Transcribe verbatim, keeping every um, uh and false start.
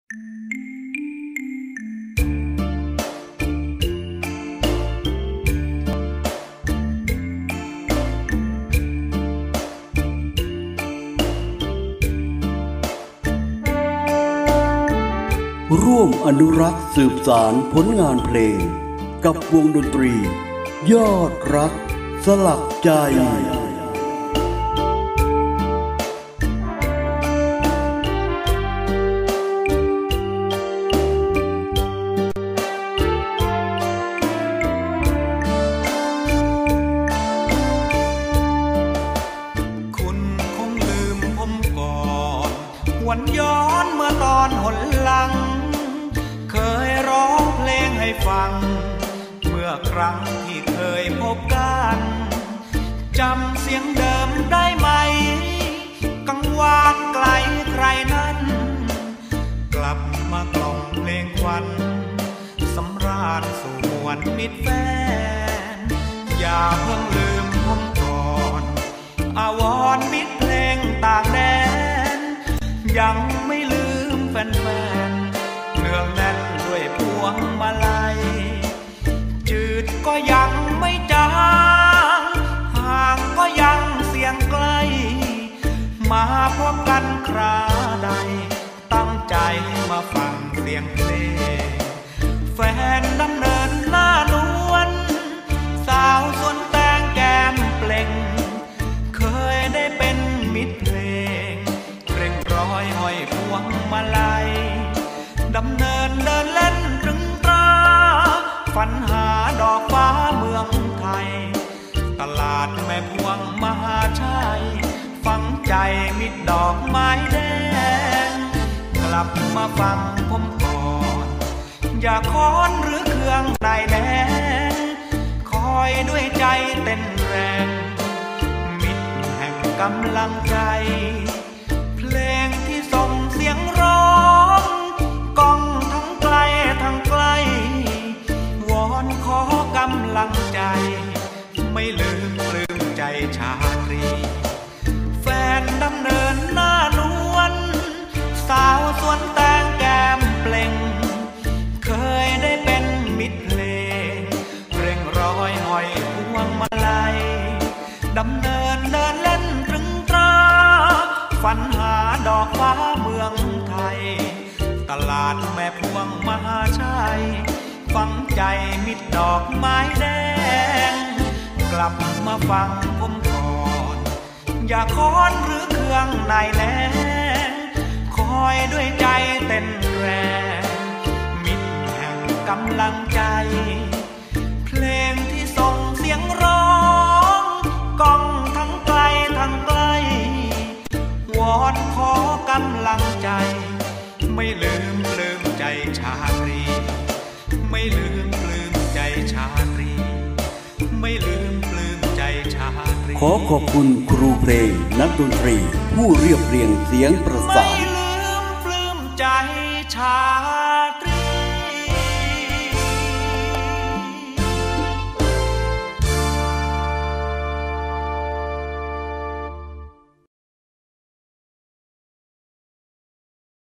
ร่วมอนุรักษ์สืบสานผลงานเพลงกับวงดนตรียอดรักสลักใจคุณคงลืมผมก่อนหวนย้อนเมื่อตอนหนหลังเคยร้องเพลงให้ฟังเมื่อครั้งที่เคยพบกันจำเสียงเดิมได้ไหมกังวานไกลใครนั้นกลับมากล่อมเพลงควันสำราญสู่มวลมิตรแฟนอย่าเพิ่งลืมผมก่อนอาวรณ์มิตรเพลงต่างแดนยังไม่ลืมแฟนๆเนืองแน่นด้วยพวงมาลัยจืดก็ยังไม่จางห่างก็ยังเสียงไกลมาพบกันคราใดตั้งใจมาฟังเสียงเพลงแฟนดำเนินหน้านวลสาวสวนแตงแก้มเปล่งเคยได้เป็นมิตรเพลงเร่งร้อยห้อยพวงมาลัยดำเนินเดินเล่นตรึงตราฝันหาดอกฟ้าเมืองไทยตลาดแม่พวงมหาชัยฝังใจมิตรดอกไม้แดงกลับมาฟังผมก่อนอย่าค้อนหรือเครื่องนายแดงคอยด้วยใจเต้นแรงมิตรแห่งกำลังใจเพลงที่ส่งเสียงร้องก้องทั้งไกลทั้งไกลวอนขอกำลังใจไม่ลืมปลื้มใจชาตรีแฟนดำเนินหน้านวลสาวสวนแตงแก้มเปล่งเคยได้เป็นมิตรเพลงเร่งร้อยห้อยพวงมาลัยดำเนินเดินเล่นตรึงตราฝันหาดอกฟ้าเมืองไทยตลาดแม่พวงมหาชัยฝังใจมิตรดอกไม้แดงกลับมาฟังผมก่อนอย่าค้อนหรือเครื่องนายแรงคอยด้วยใจเต้นแรงมิตรแห่งกำลังใจเพลงที่ส่งเสียงร้องก้องทั้งไกลทั้งไกลวอนขอกำลังใจไม่ลืมปลื้มใจชาตรีไม่ลืมปลื้มใจชาตรีไม่ลืมปลื้มใจชาตรีขอขอบคุณครูเพลงนักดนตรีผู้เรียบเรียงเสียงประสานไม่ลืมปลื้มใจชา